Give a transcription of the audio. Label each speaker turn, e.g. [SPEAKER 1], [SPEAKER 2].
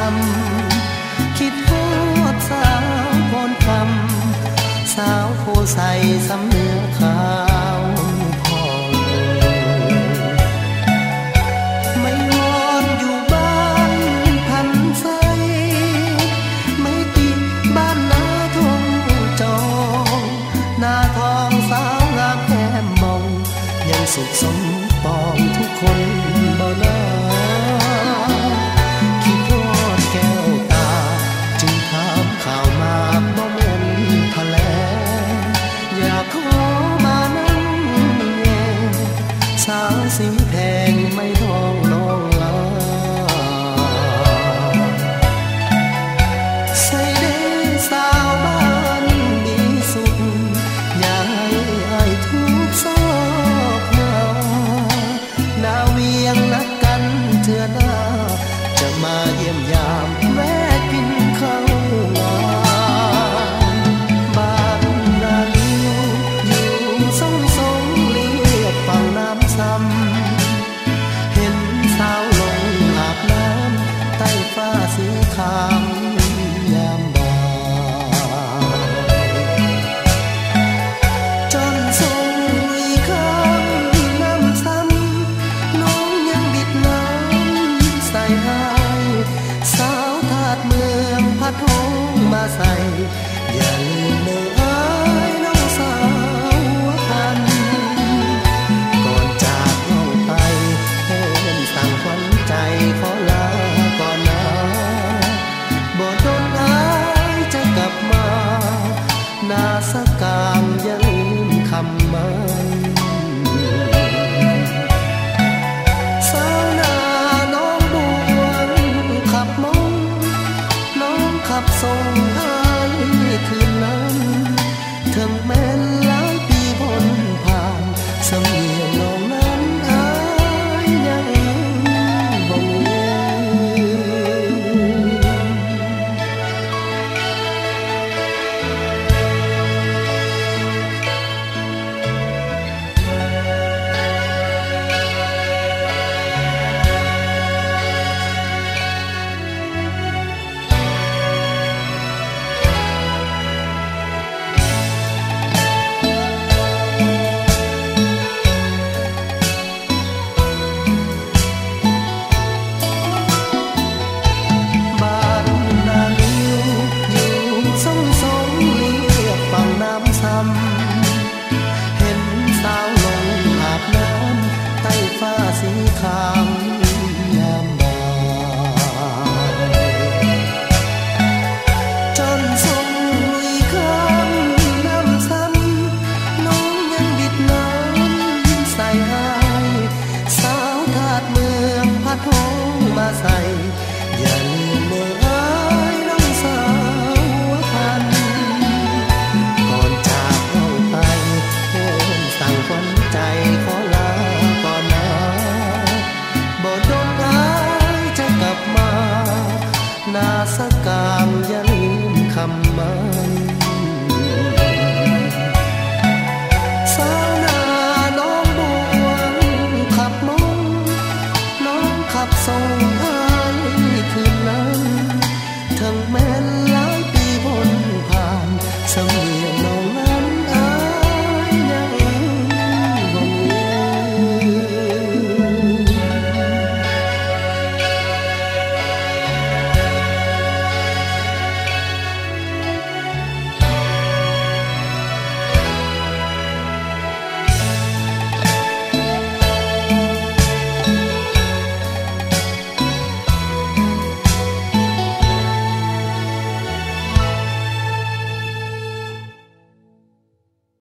[SPEAKER 1] ำคิดฮอดสาวพรคำสาวโพใสสำเนื้อขาวพองไม่วอนอยู่บ้านพันใสไม่ติดบ้านนาทงจองหน้าทองสาวงามแก้มมองยังสุขสมปองทุกคนบ่นาคิดฮอดแก้วตาจึงถามข่าวมาบ่เหมือนทะเลอยากขอมานั่งแง่สาวสีแพงไม่ท้องน้องลาใส่เด้สาวบ้านดีสุดอย่าให้อ้ายทุกซอกมาหน้าเวียงนัดกันเทื่อหน้าจะมาเยี่ยมยามแวะกินข้าวงานบ้านนาลิวอยู่สงสงเลียบฝั่งน้ำซ้ำเห็นสาวลงอาบน้ำใต้ฟ้าสีขาวยามบ่ายจนทรงอีกคำน้ำซ้ำน้องยังบิดน้ำใส่ให้สาวทาดเมืองพัดหงมาใส่อย่าลืมเนื้ออ้ายน้องสาวพันก่อนจากน้องไปเห็นสั่งขวัญใจขอลาก่อนนะบ่โดนอ้ายจะกลับมาหน้าสกางอย่าลืมคำมัน